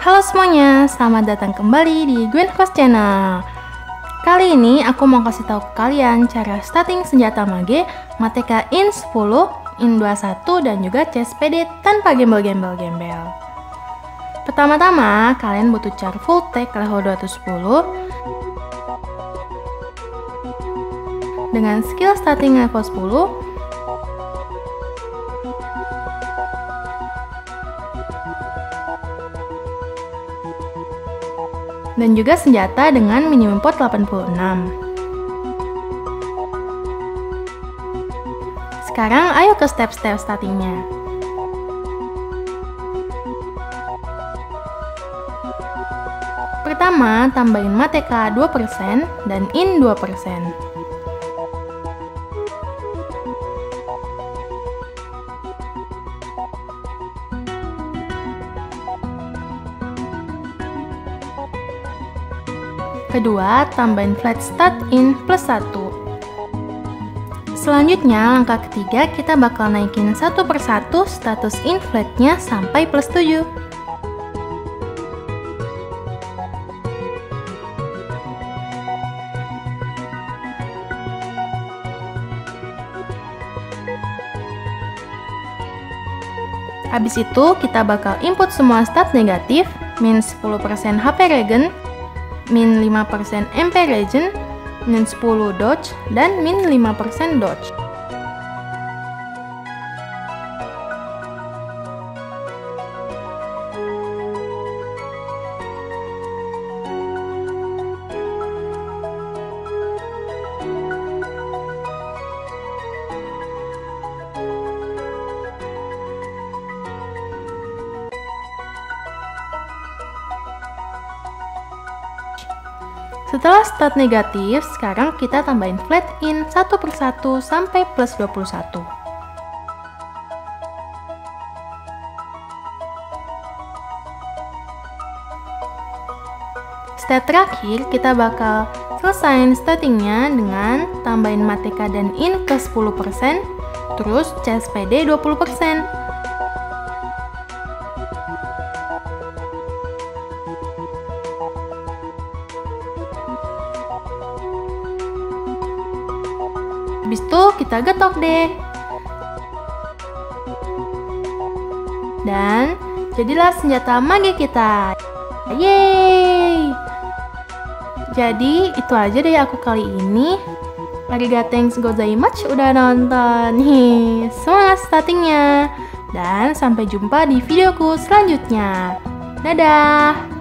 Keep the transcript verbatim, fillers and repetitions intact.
Halo semuanya, selamat datang kembali di Gwenfast Channel. Kali ini aku mau kasih tahu ke kalian cara starting senjata mage, Mateka in sepuluh, in dua puluh satu, dan juga C S P D tanpa gembel-gembel-gembel. Pertama-tama, kalian butuh char full tech level dua ratus sepuluh dengan skill starting level sepuluh, dan juga senjata dengan minimum pot delapan puluh enam. Sekarang ayo ke step-step startingnya. Pertama, tambahin Mateka dua persen dan in dua persen. Kedua, tambahin flat start in plus satu. Selanjutnya, langkah ketiga kita bakal naikin satu persatu status in flatnya sampai plus tujuh. Habis itu, kita bakal input semua stat negatif, min sepuluh persen H P regen, min lima persen M P regen, min sepuluh dodge, dan min lima persen dodge. Setelah stat negatif, sekarang kita tambahin flat in satu persatu sampai plus dua puluh satu. Step terakhir, kita bakal selesain startingnya dengan tambahin Mateka dan in ke sepuluh persen, terus C S P D dua puluh persen. Habis itu kita getok deh. Dan jadilah senjata mage kita. Yeay! Jadi itu aja deh aku kali ini. Arigatou gozaimasu udah nonton. Nih, semangat startingnya. Dan sampai jumpa di videoku selanjutnya. Dadah!